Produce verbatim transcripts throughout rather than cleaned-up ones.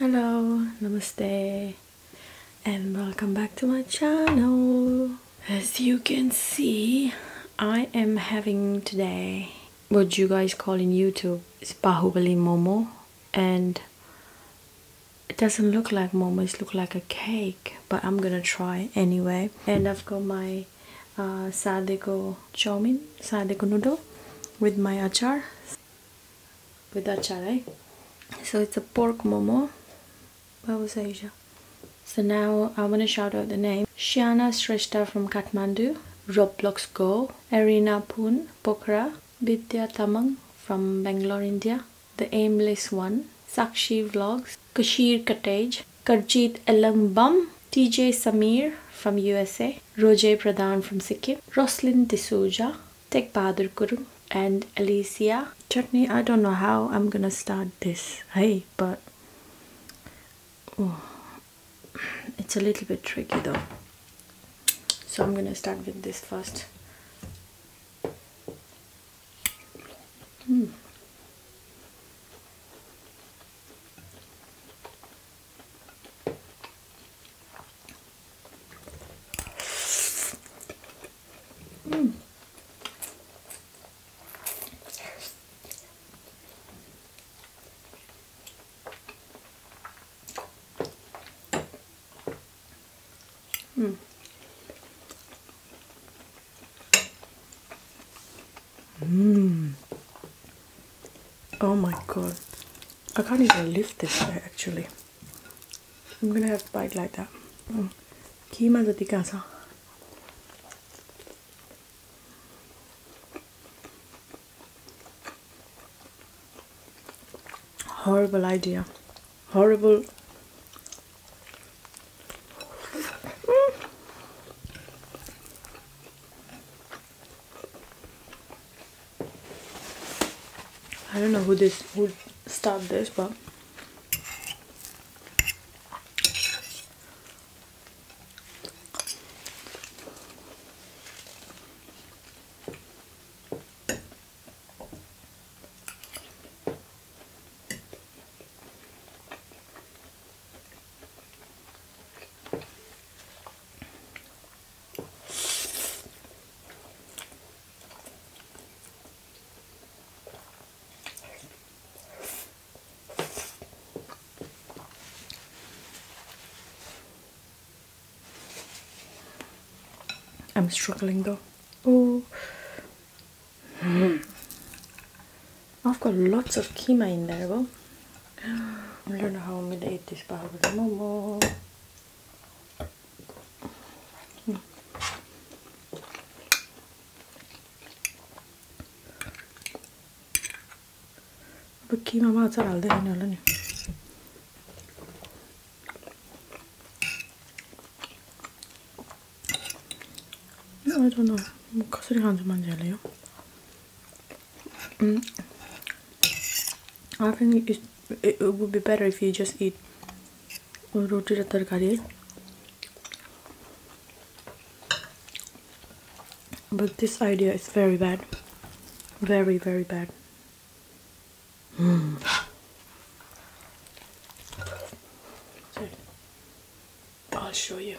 Hello, namaste, and welcome back to my channel. As you can see, I am having today what you guys call in YouTube is Bahubali Momo, and it doesn't look like momo, it looks like a cake, but I'm gonna try anyway. And I've got my uh, sadeko chow-mein, sadeko noodle with my achar, with achar, eh? So it's a pork momo. Asia. So now I want to shout out the name: Shiana Shrestha from Kathmandu, Roblox Go, Arina Poon Pokhara, Vidya Tamang from Bangalore, India, The Aimless One, Sakshi Vlogs, Kashir Cottage, Karjit Elambam, T J Samir from U S A, Roger Pradhan from Sikkim, Roslyn D'Souza, Tek Bahadur Kurung, and Alicia Chutney. I don't know how I'm gonna start this, hey, but oh, it's a little bit tricky though. So I'm gonna start with this first. Mm. Mm. Mm. Mm. Oh my god, I can't even lift this way actually. I'm gonna have to bite like that. Mm. Keema jati kasa. Horrible idea. Horrible. I don't know who this who started this, but I'm struggling though. Oh, mm. I've got lots of keema in there, though. I don't know how I'm gonna eat this Bahubali momo. Mm. But keema ma achar halde khane hola ni. I don't know. कसरी खान्छ मान्छेहरूले यो? Mm. I think it, it would be better if you just eat roti ra tarkari. But this idea is very bad. Very, very bad. Mm. I'll show you.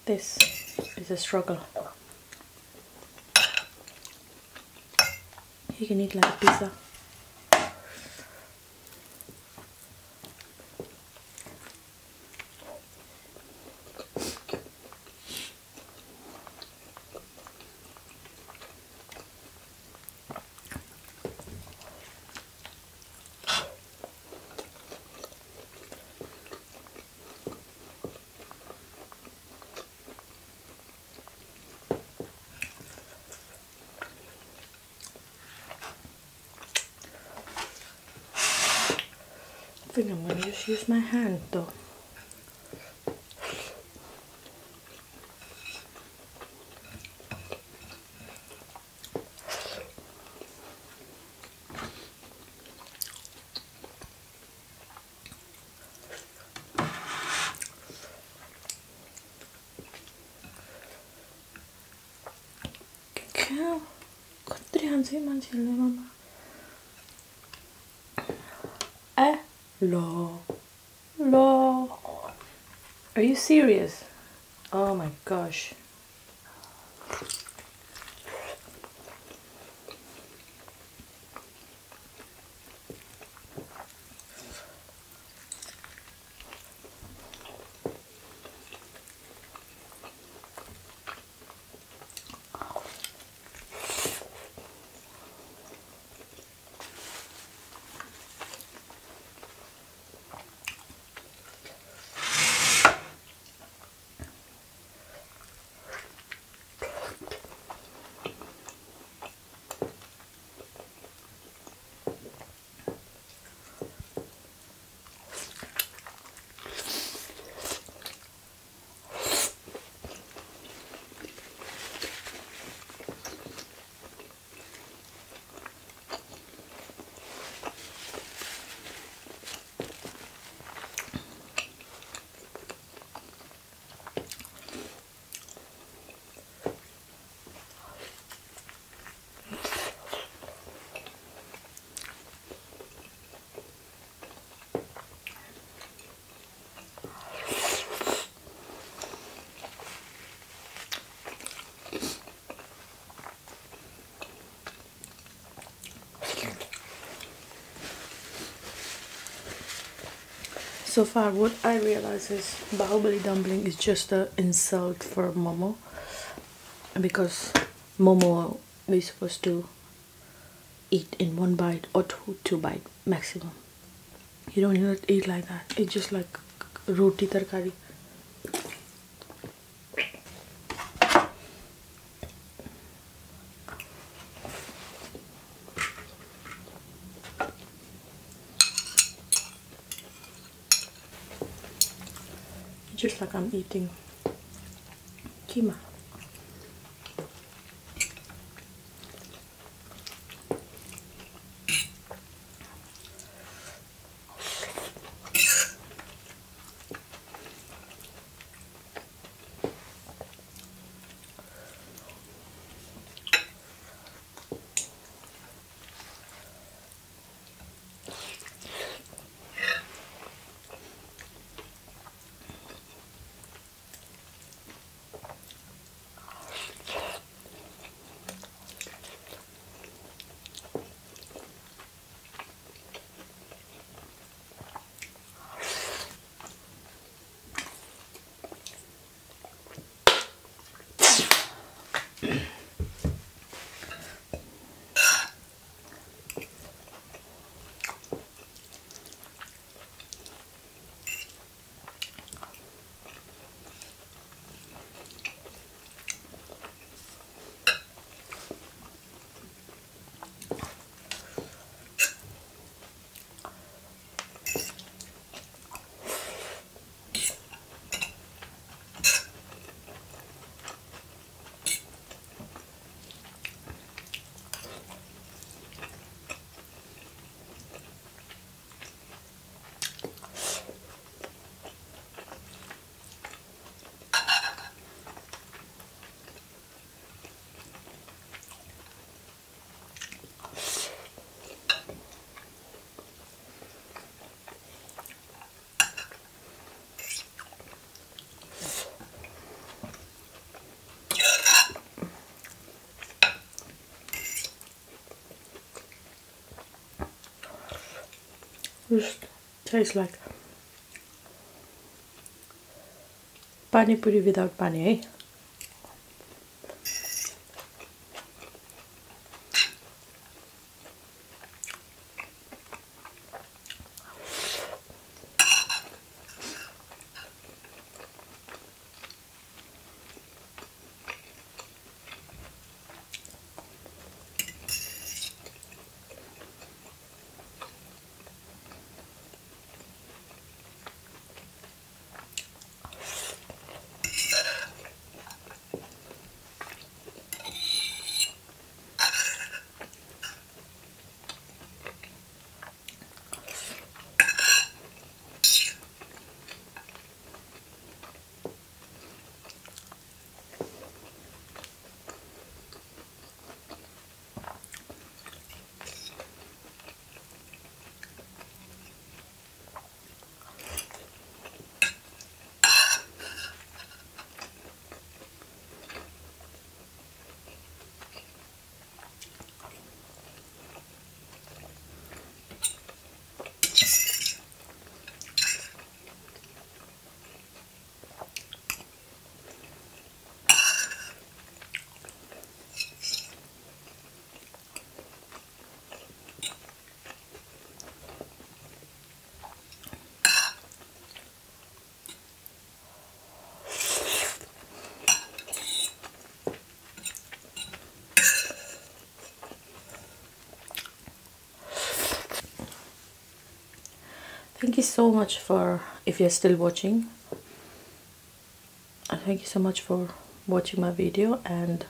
This is a struggle. You can eat like a pizza. I think I'm gonna just use my hand though. Kaya, kontrihan sih mancilnya mama. Eh, lo, lo. Are you serious? Oh my gosh. So far, what I realize is Bahubali dumpling is just an insult for Momo, because Momo is supposed to eat in one bite or two, two bite maximum. You don't even eat like that. It's just like roti tarkari. Just like I'm eating keema. Just tastes like pani puri without pani, eh? Thank you so much for, if you're still watching, uh, thank you so much for watching my video. And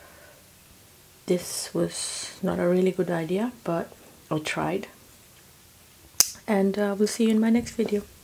this was not a really good idea, but I tried. And uh, we'll see you in my next video.